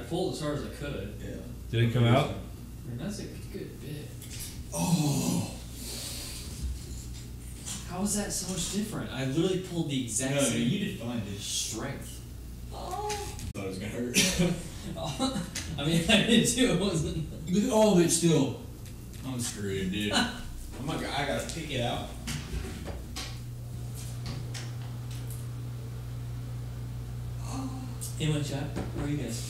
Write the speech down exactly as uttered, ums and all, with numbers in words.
pulled as hard as I could. Yeah. Did it come out? I mean, that's a good bit. Oh. How is that so much different? I literally pulled the exact No, no, same you defined it. strength. Oh. Thought it was gonna hurt. I mean, I did too. It wasn't. Look at all of it still. I'm screwed, dude. Oh my god, I gotta pick it out. Hey, one shot. Where are you guys?